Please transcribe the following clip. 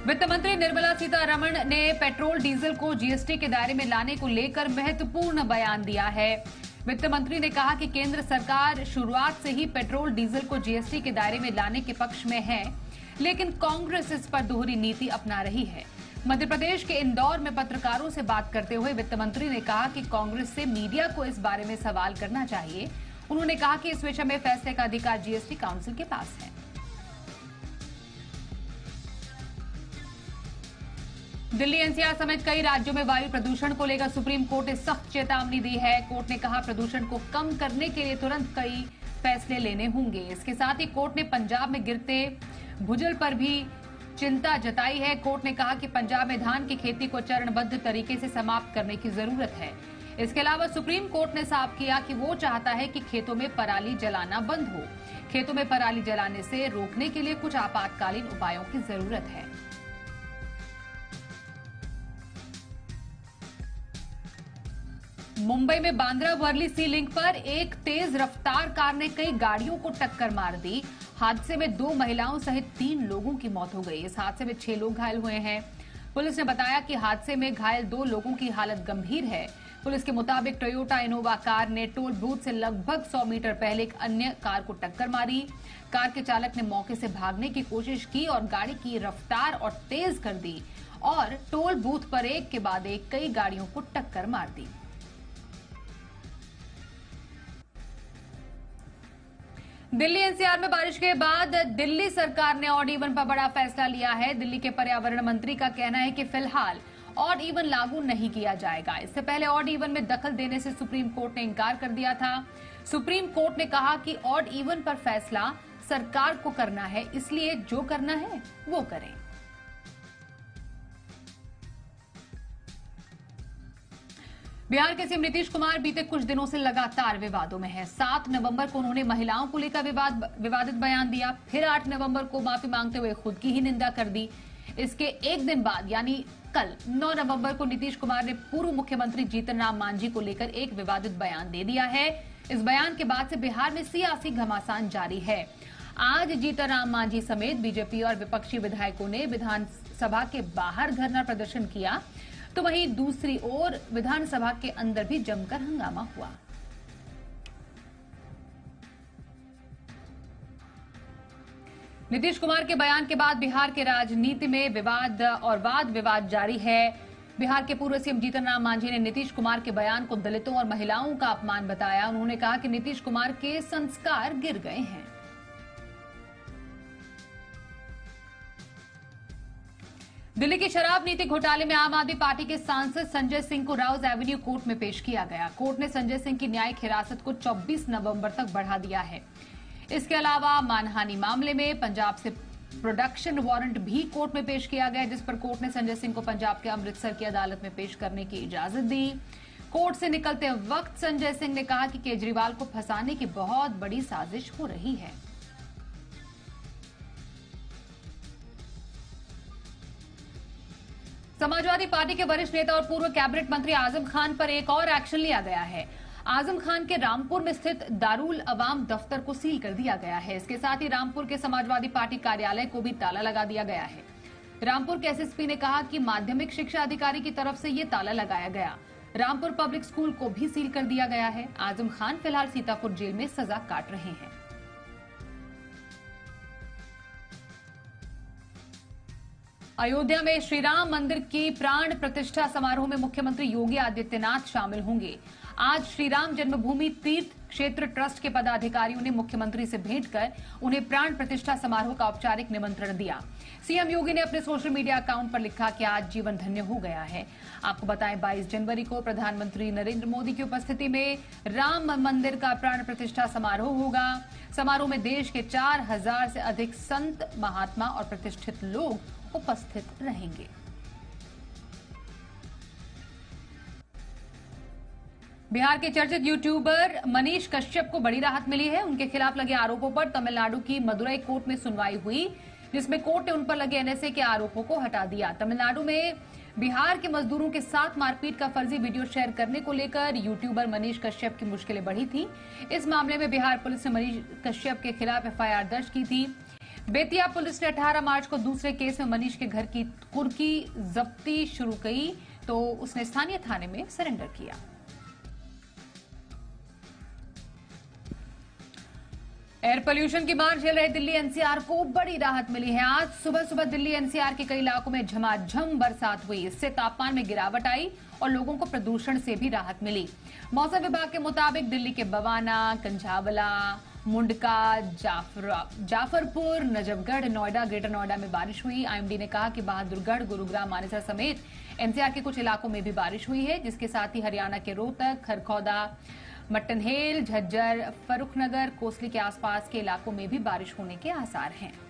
वित्त मंत्री निर्मला सीतारमण ने पेट्रोल डीजल को जीएसटी के दायरे में लाने को लेकर महत्वपूर्ण बयान दिया है। वित्त मंत्री ने कहा कि केंद्र सरकार शुरुआत से ही पेट्रोल डीजल को जीएसटी के दायरे में लाने के पक्ष में है, लेकिन कांग्रेस इस पर दोहरी नीति अपना रही है। मध्य प्रदेश के इंदौर में पत्रकारों से बात करते हुए वित्त मंत्री ने कहा कि कांग्रेस से मीडिया को इस बारे में सवाल करना चाहिए। उन्होंने कहा कि इस विषय में फैसले का अधिकार जीएसटी काउंसिल के पास है। दिल्ली एनसीआर समेत कई राज्यों में वायु प्रदूषण को लेकर सुप्रीम कोर्ट ने सख्त चेतावनी दी है। कोर्ट ने कहा प्रदूषण को कम करने के लिए तुरंत कई फैसले लेने होंगे। इसके साथ ही कोर्ट ने पंजाब में गिरते भूजल पर भी चिंता जताई है। कोर्ट ने कहा कि पंजाब में धान की खेती को चरणबद्ध तरीके से समाप्त करने की जरूरत है। इसके अलावा सुप्रीम कोर्ट ने साफ किया कि वो चाहता है कि खेतों में पराली जलाना बंद हो। खेतों में पराली जलाने से रोकने के लिए कुछ आपातकालीन उपायों की जरूरत है। मुंबई में बांद्रा वर्ली सी लिंक पर एक तेज रफ्तार कार ने कई गाड़ियों को टक्कर मार दी। हादसे में 2 महिलाओं सहित 3 लोगों की मौत हो गई। इस हादसे में 6 लोग घायल हुए हैं। पुलिस ने बताया कि हादसे में घायल 2 लोगों की हालत गंभीर है। पुलिस के मुताबिक टोयोटा इनोवा कार ने टोल बूथ से लगभग 100 मीटर पहले एक अन्य कार को टक्कर मारी। कार के चालक ने मौके से भागने की कोशिश की और गाड़ी की रफ्तार और तेज कर दी और टोल बूथ पर एक के बाद एक कई गाड़ियों को टक्कर मार दी। दिल्ली एनसीआर में बारिश के बाद दिल्ली सरकार ने ऑड इवन पर बड़ा फैसला लिया है। दिल्ली के पर्यावरण मंत्री का कहना है कि फिलहाल ऑड इवन लागू नहीं किया जाएगा। इससे पहले ऑड इवन में दखल देने से सुप्रीम कोर्ट ने इनकार कर दिया था। सुप्रीम कोर्ट ने कहा कि ऑड इवन पर फैसला सरकार को करना है, इसलिए जो करना है वो करें। बिहार के सीएम नीतीश कुमार बीते कुछ दिनों से लगातार विवादों में हैं। 7 नवंबर को उन्होंने महिलाओं को लेकर विवादित बयान दिया, फिर 8 नवंबर को माफी मांगते हुए खुद की ही निंदा कर दी। इसके एक दिन बाद यानी कल 9 नवंबर को नीतीश कुमार ने पूर्व मुख्यमंत्री जीतन राम मांझी को लेकर एक विवादित बयान दे दिया है। इस बयान के बाद से बिहार में सियासी घमासान जारी है। आज जीतन राम मांझी समेत बीजेपी और विपक्षी विधायकों ने विधानसभा के बाहर धरना प्रदर्शन किया, तो वहीं दूसरी ओर विधानसभा के अंदर भी जमकर हंगामा हुआ। नीतीश कुमार के बयान के बाद बिहार के राजनीति में विवाद और वाद विवाद जारी है। बिहार के पूर्व सीएम जीतन राम मांझी ने नीतीश कुमार के बयान को दलितों और महिलाओं का अपमान बताया। उन्होंने कहा कि नीतीश कुमार के संस्कार गिर गए हैं। दिल्ली की शराब नीति घोटाले में आम आदमी पार्टी के सांसद संजय सिंह को राउज एवेन्यू कोर्ट में पेश किया गया। कोर्ट ने संजय सिंह की न्यायिक हिरासत को 24 नवंबर तक बढ़ा दिया है। इसके अलावा मानहानि मामले में पंजाब से प्रोडक्शन वारंट भी कोर्ट में पेश किया गया, जिस पर कोर्ट ने संजय सिंह को पंजाब के अमृतसर की अदालत में पेश करने की इजाजत दी। कोर्ट से निकलते वक्त संजय सिंह ने कहा कि केजरीवाल को फंसाने की बहुत बड़ी साजिश हो रही है। समाजवादी पार्टी के वरिष्ठ नेता और पूर्व कैबिनेट मंत्री आजम खान पर एक और एक्शन लिया गया है। आजम खान के रामपुर में स्थित दारुल अवाम दफ्तर को सील कर दिया गया है। इसके साथ ही रामपुर के समाजवादी पार्टी कार्यालय को भी ताला लगा दिया गया है। रामपुर के एसएसपी ने कहा कि माध्यमिक शिक्षा अधिकारी की तरफ से ये ताला लगाया गया। रामपुर पब्लिक स्कूल को भी सील कर दिया गया है। आजम खान फिलहाल सीतापुर जेल में सजा काट रहे हैं। अयोध्या में श्रीराम मंदिर की प्राण प्रतिष्ठा समारोह में मुख्यमंत्री योगी आदित्यनाथ शामिल होंगे। आज श्रीराम जन्मभूमि तीर्थ क्षेत्र ट्रस्ट के पदाधिकारियों ने मुख्यमंत्री से भेंट कर उन्हें प्राण प्रतिष्ठा समारोह का औपचारिक निमंत्रण दिया। सीएम योगी ने अपने सोशल मीडिया अकाउंट पर लिखा कि आज जीवन धन्य हो गया है। आपको बताएं 22 जनवरी को प्रधानमंत्री नरेंद्र मोदी की उपस्थिति में राम मंदिर का प्राण प्रतिष्ठा समारोह होगा। समारोह में देश के 4000 से अधिक संत, महात्मा और प्रतिष्ठित लोग उपस्थित रहेंगे। बिहार के चर्चित यूट्यूबर मनीष कश्यप को बड़ी राहत मिली है। उनके खिलाफ लगे आरोपों पर तमिलनाडु की मदुरई कोर्ट में सुनवाई हुई, जिसमें कोर्ट ने उन पर लगे एनएसए के आरोपों को हटा दिया। तमिलनाडु में बिहार के मजदूरों के साथ मारपीट का फर्जी वीडियो शेयर करने को लेकर यूट्यूबर मनीष कश्यप की मुश्किलें बढ़ी थी। इस मामले में बिहार पुलिस ने मनीष कश्यप के खिलाफ एफआईआर दर्ज की थी। बेतिया पुलिस ने 18 मार्च को दूसरे केस में मनीष के घर की कुर्की जब्ती शुरू की तो उसने स्थानीय थाने में सरेंडर किया। एयर पोल्यूशन की मार झेल रहे दिल्ली एनसीआर को बड़ी राहत मिली है। आज सुबह सुबह दिल्ली एनसीआर के कई इलाकों में झमाझम बरसात हुई। इससे तापमान में गिरावट आई और लोगों को प्रदूषण से भी राहत मिली। मौसम विभाग के मुताबिक दिल्ली के बवाना, कंझावला, मुंडका, जाफरपुर, नजफगढ़, नोएडा, ग्रेटर नोएडा में बारिश हुई। आईएमडी ने कहा कि बहादुरगढ़, गुरुग्राम, मानेसर समेत एनसीआर के कुछ इलाकों में भी बारिश हुई है, जिसके साथ ही हरियाणा के रोहतक, खरखौदा, मट्टनहेल, झज्जर, फर्रुखनगर, कोसली के आसपास के इलाकों में भी बारिश होने के आसार हैं।